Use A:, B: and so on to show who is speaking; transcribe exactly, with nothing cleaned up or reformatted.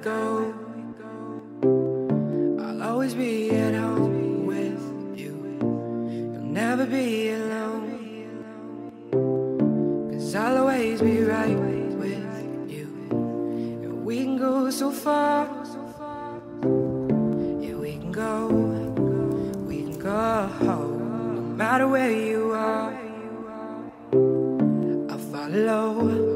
A: go. I'll always be at home with you. You'll never be alone, 'cause I'll always be right with you. And we can go so far. Yeah, we can go, we can go, no matter where you are. I'll follow.